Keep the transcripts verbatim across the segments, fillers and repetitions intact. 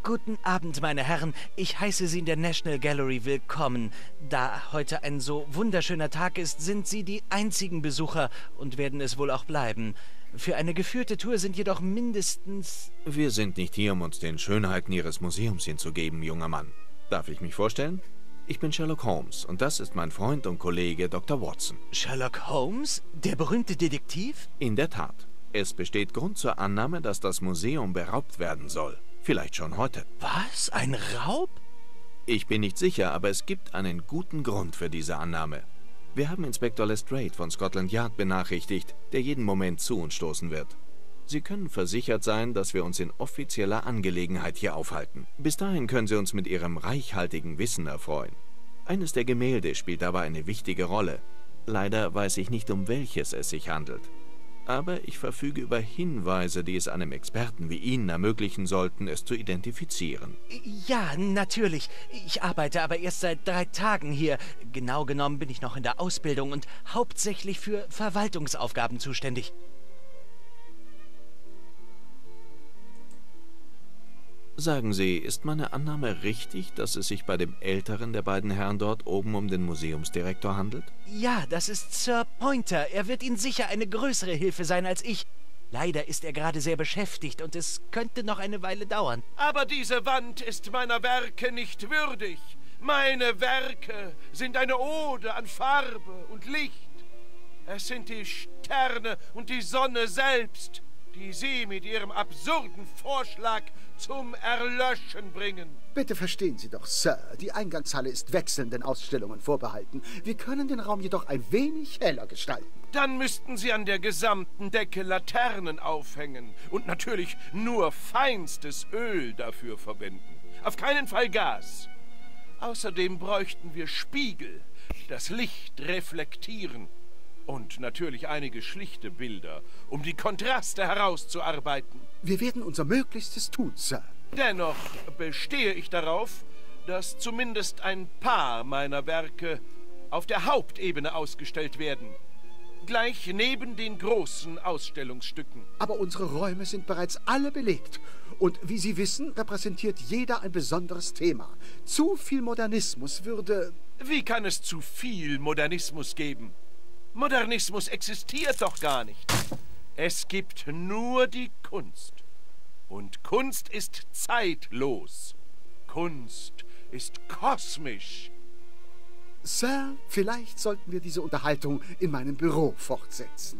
Guten Abend, meine Herren. Ich heiße Sie in der National Gallery willkommen. Da heute ein so wunderschöner Tag ist, sind Sie die einzigen Besucher und werden es wohl auch bleiben. Für eine geführte Tour sind jedoch mindestens... Wir sind nicht hier, um uns den Schönheiten Ihres Museums hinzugeben, junger Mann. Darf ich mich vorstellen? Ich bin Sherlock Holmes und das ist mein Freund und Kollege Doktor Watson. Sherlock Holmes? Der berühmte Detektiv? In der Tat. Es besteht Grund zur Annahme, dass das Museum beraubt werden soll. Vielleicht schon heute. Was? Ein Raub? Ich bin nicht sicher, aber es gibt einen guten Grund für diese Annahme. Wir haben Inspektor Lestrade von Scotland Yard benachrichtigt, der jeden Moment zu uns stoßen wird. Sie können versichert sein, dass wir uns in offizieller Angelegenheit hier aufhalten. Bis dahin können Sie uns mit Ihrem reichhaltigen Wissen erfreuen. Eines der Gemälde spielt dabei eine wichtige Rolle. Leider weiß ich nicht, um welches es sich handelt. Aber ich verfüge über Hinweise, die es einem Experten wie Ihnen ermöglichen sollten, es zu identifizieren. Ja, natürlich. Ich arbeite aber erst seit drei Tagen hier. Genau genommen bin ich noch in der Ausbildung und hauptsächlich für Verwaltungsaufgaben zuständig. Sagen Sie, ist meine Annahme richtig, dass es sich bei dem älteren der beiden Herren dort oben um den Museumsdirektor handelt? Ja, das ist Sir Pointer. Er wird Ihnen sicher eine größere Hilfe sein als ich. Leider ist er gerade sehr beschäftigt und es könnte noch eine Weile dauern. Aber diese Wand ist meiner Werke nicht würdig. Meine Werke sind eine Ode an Farbe und Licht. Es sind die Sterne und die Sonne selbst, die Sie mit Ihrem absurden Vorschlag zum Erlöschen bringen. Bitte verstehen Sie doch, Sir, die Eingangshalle ist wechselnden Ausstellungen vorbehalten. Wir können den Raum jedoch ein wenig heller gestalten. Dann müssten Sie an der gesamten Decke Laternen aufhängen und natürlich nur feinstes Öl dafür verwenden. Auf keinen Fall Gas. Außerdem bräuchten wir Spiegel, die das Licht reflektieren. Und natürlich einige schlichte Bilder, um die Kontraste herauszuarbeiten. Wir werden unser Möglichstes tun, Sir. Dennoch bestehe ich darauf, dass zumindest ein paar meiner Werke auf der Hauptebene ausgestellt werden. Gleich neben den großen Ausstellungsstücken. Aber unsere Räume sind bereits alle belegt. Und wie Sie wissen, repräsentiert jeder ein besonderes Thema. Zu viel Modernismus würde... Wie kann es zu viel Modernismus geben? Modernismus existiert doch gar nicht. Es gibt nur die Kunst. Und Kunst ist zeitlos. Kunst ist kosmisch. Sir, vielleicht sollten wir diese Unterhaltung in meinem Büro fortsetzen.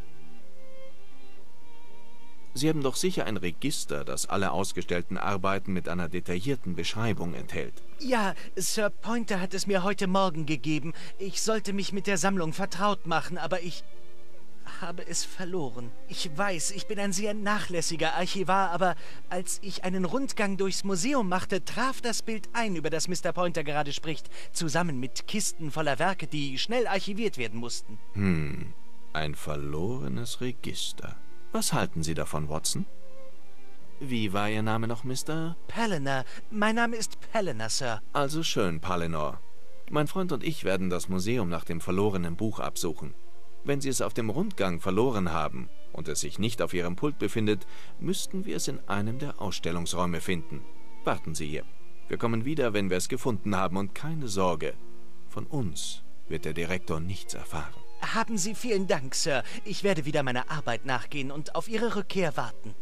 Sie haben doch sicher ein Register, das alle ausgestellten Arbeiten mit einer detaillierten Beschreibung enthält. Ja, Sir Pointer hat es mir heute Morgen gegeben. Ich sollte mich mit der Sammlung vertraut machen, aber ich habe es verloren. Ich weiß, ich bin ein sehr nachlässiger Archivar, aber als ich einen Rundgang durchs Museum machte, traf das Bild ein, über das Mister Pointer gerade spricht, zusammen mit Kisten voller Werke, die schnell archiviert werden mussten. Hm, ein verlorenes Register. Was halten Sie davon, Watson? Wie war Ihr Name noch, Mister? Palinor. Mein Name ist Palinor, Sir. Also schön, Palinor. Mein Freund und ich werden das Museum nach dem verlorenen Buch absuchen. Wenn Sie es auf dem Rundgang verloren haben und es sich nicht auf Ihrem Pult befindet, müssten wir es in einem der Ausstellungsräume finden. Warten Sie hier. Wir kommen wieder, wenn wir es gefunden haben, und keine Sorge. Von uns wird der Direktor nichts erfahren. Haben Sie vielen Dank, Sir. Ich werde wieder meiner Arbeit nachgehen und auf Ihre Rückkehr warten.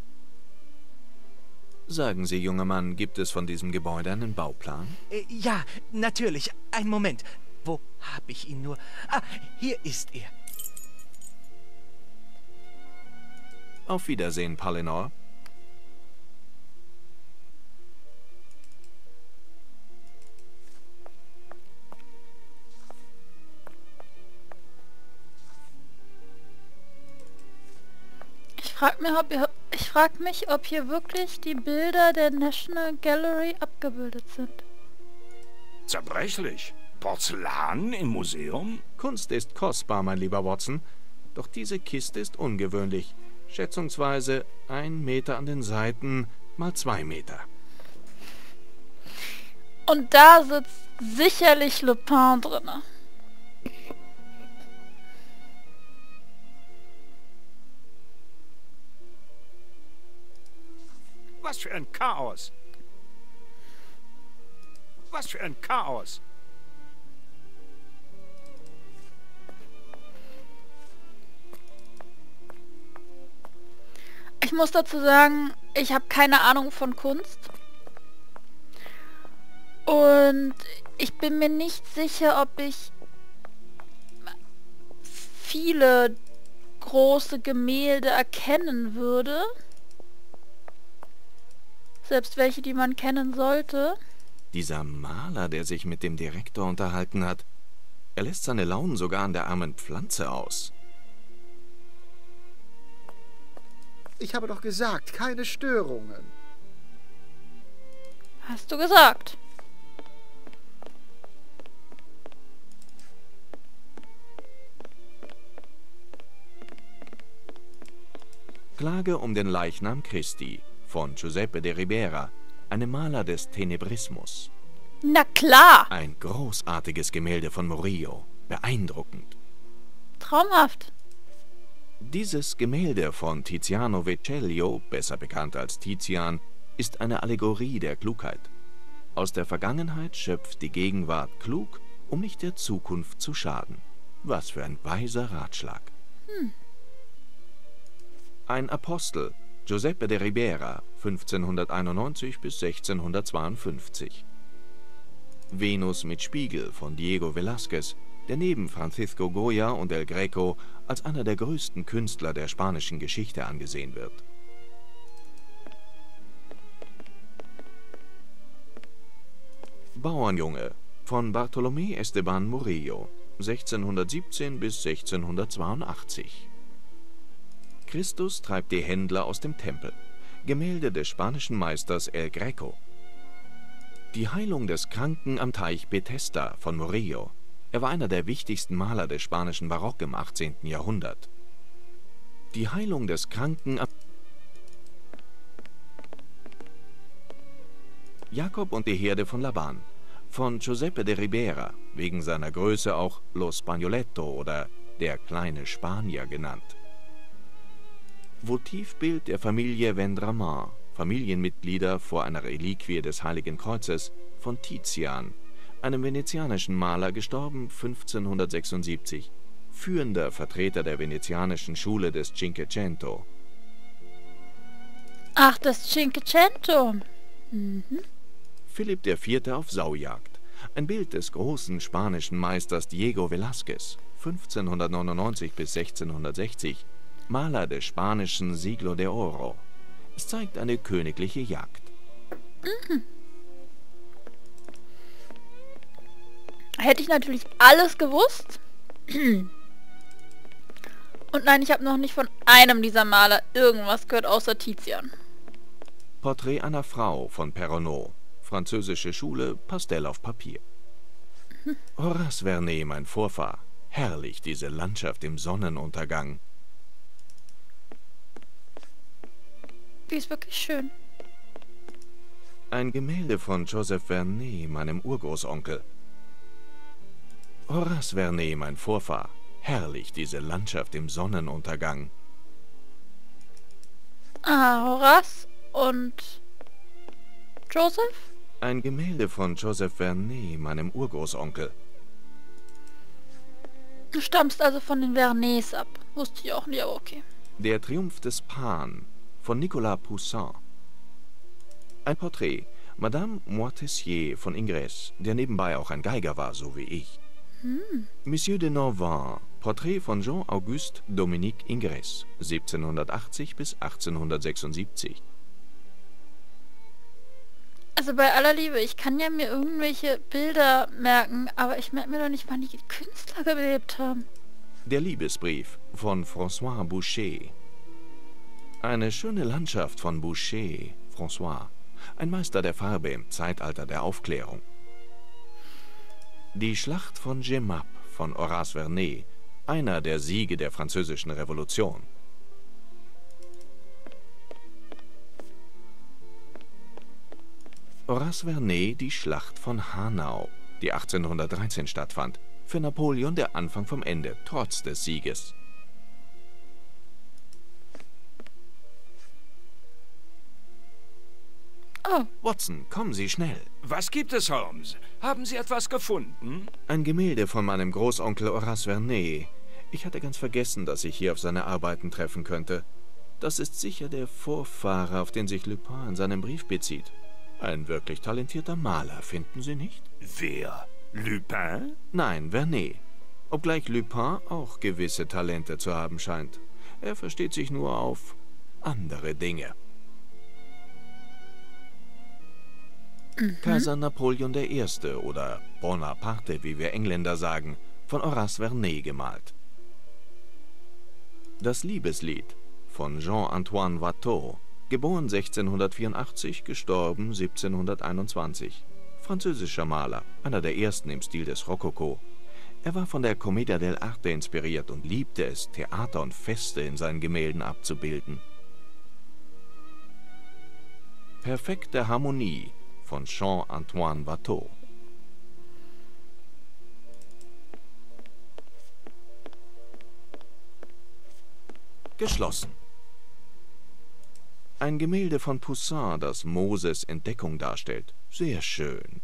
Sagen Sie, junger Mann, gibt es von diesem Gebäude einen Bauplan? Äh, ja, natürlich. Ein Moment. Wo habe ich ihn nur? Ah, hier ist er. Auf Wiedersehen, Palinor. Ich frage mich, ob ihr, ich frag mich, ob hier wirklich die Bilder der National Gallery abgebildet sind. Zerbrechlich. Porzellan im Museum? Kunst ist kostbar, mein lieber Watson. Doch diese Kiste ist ungewöhnlich. Schätzungsweise ein Meter an den Seiten mal zwei Meter. Und da sitzt sicherlich Lupin drinne. Was für ein Chaos. Was für ein Chaos! Ich muss dazu sagen, ich habe keine Ahnung von Kunst. Und ich bin mir nicht sicher, ob ich viele große Gemälde erkennen würde. Selbst welche, die man kennen sollte. Dieser Maler, der sich mit dem Direktor unterhalten hat, er lässt seine Launen sogar an der armen Pflanze aus. Ich habe doch gesagt, keine Störungen. Hast du gesagt? Klage um den Leichnam Christi von Giuseppe de Ribera, einem Maler des Tenebrismus. Na klar! Ein großartiges Gemälde von Murillo, beeindruckend. Traumhaft. Dieses Gemälde von Tiziano Vecellio, besser bekannt als Tizian, ist eine Allegorie der Klugheit. Aus der Vergangenheit schöpft die Gegenwart klug, um nicht der Zukunft zu schaden. Was für ein weiser Ratschlag. Hm. Ein Apostel, Giuseppe de Ribera, fünfzehnhunderteinundneunzig bis sechzehnhundertzweiundfünfzig. Venus mit Spiegel von Diego Velázquez, der neben Francisco Goya und El Greco als einer der größten Künstler der spanischen Geschichte angesehen wird. Bauernjunge von Bartolomé Esteban Murillo, sechzehnhundertsiebzehn bis sechzehnhundertzweiundachtzig. Christus treibt die Händler aus dem Tempel. Gemälde des spanischen Meisters El Greco. Die Heilung des Kranken am Teich Bethesda von Murillo. Er war einer der wichtigsten Maler des spanischen Barock im achtzehnten Jahrhundert. Die Heilung des Kranken am Jakob und die Herde von Laban von Giuseppe de Ribera, wegen seiner Größe auch Lo Spagnoletto oder der kleine Spanier genannt. Votivbild der Familie Vendramin, Familienmitglieder vor einer Reliquie des Heiligen Kreuzes von Tizian, einem venezianischen Maler, gestorben fünfzehnhundertsechsundsiebzig, führender Vertreter der venezianischen Schule des Cinquecento. Ach, das Cinquecento. Mhm. Philipp der Vierte auf Saujagd, ein Bild des großen spanischen Meisters Diego Velázquez, fünfzehnhundertneunundneunzig bis sechzehnhundertsechzig, Maler des spanischen Siglo de Oro. Es zeigt eine königliche Jagd. Mhm. Hätte ich natürlich alles gewusst. Und nein, ich habe noch nicht von einem dieser Maler irgendwas gehört, außer Tizian. Porträt einer Frau von Perronneau. Französische Schule, Pastell auf Papier. Mhm. Horace Vernet, mein Vorfahr. Herrlich, diese Landschaft im Sonnenuntergang. Die ist wirklich schön. Ein Gemälde von Joseph Vernet, meinem Urgroßonkel. Horace Vernet, mein Vorfahr. Herrlich, diese Landschaft im Sonnenuntergang. Ah, Horace und Joseph? Ein Gemälde von Joseph Vernet, meinem Urgroßonkel. Du stammst also von den Vernets ab. Wusste ich auch nicht, aber okay. Der Triumph des Pan von Nicolas Poussin. Ein Porträt, Madame Moitessier von Ingres, der nebenbei auch ein Geiger war, so wie ich. Hm. Monsieur de Norvins, Porträt von Jean-Auguste Dominique Ingres, siebzehnhundertachtzig bis achtzehnhundertsechsundsiebzig. Also bei aller Liebe, ich kann ja mir irgendwelche Bilder merken, aber ich merke mir doch nicht, wann die Künstler gelebt haben. Der Liebesbrief von François Boucher. Eine schöne Landschaft von Boucher, François, ein Meister der Farbe im Zeitalter der Aufklärung. Die Schlacht von Jemappes von Horace Vernet, einer der Siege der französischen Revolution. Horace Vernet, die Schlacht von Hanau, die achtzehnhundertdreizehn stattfand, für Napoleon der Anfang vom Ende, trotz des Sieges. Oh. Watson, kommen Sie schnell. Was gibt es, Holmes? Haben Sie etwas gefunden? Ein Gemälde von meinem Großonkel Horace Vernet. Ich hatte ganz vergessen, dass ich hier auf seine Arbeiten treffen könnte. Das ist sicher der Vorfahre, auf den sich Lupin in seinem Brief bezieht. Ein wirklich talentierter Maler, finden Sie nicht? Wer? Lupin? Nein, Vernet. Obgleich Lupin auch gewisse Talente zu haben scheint. Er versteht sich nur auf andere Dinge. Mhm. Kaiser Napoleon der Erste oder Bonaparte, wie wir Engländer sagen, von Horace Vernet gemalt. Das Liebeslied von Jean-Antoine Watteau, geboren sechzehnhundertvierundachtzig, gestorben siebzehnhunderteinundzwanzig. Französischer Maler, einer der ersten im Stil des Rokoko. Er war von der Commedia dell'arte inspiriert und liebte es, Theater und Feste in seinen Gemälden abzubilden. Perfekte Harmonie von Jean-Antoine Watteau. Geschlossen. Ein Gemälde von Poussin, das Moses Entdeckung darstellt. Sehr schön.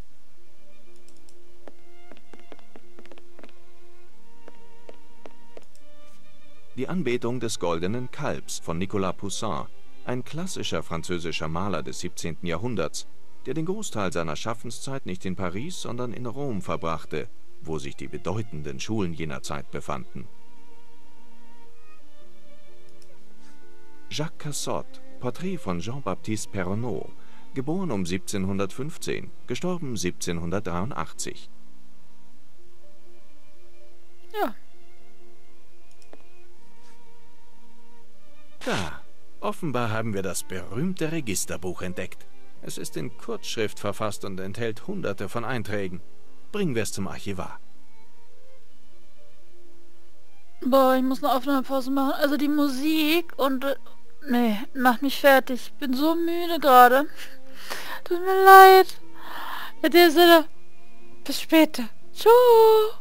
Die Anbetung des goldenen Kalbs von Nicolas Poussin, ein klassischer französischer Maler des siebzehnten Jahrhunderts, der den Großteil seiner Schaffenszeit nicht in Paris, sondern in Rom verbrachte, wo sich die bedeutenden Schulen jener Zeit befanden. Jacques Cassot, Porträt von Jean-Baptiste Perronneau, geboren um siebzehnhundertfünfzehn, gestorben siebzehnhundertdreiundachtzig. Ja. Da, offenbar haben wir das berühmte Registerbuch entdeckt. Es ist in Kurzschrift verfasst und enthält hunderte von Einträgen. Bringen wir es zum Archivar. Boah, ich muss eine Aufnahmepause machen. Also die Musik und... Äh, nee, macht mich fertig. Ich bin so müde gerade. Tut mir leid. In dem Sinne, bis später. Tschüss.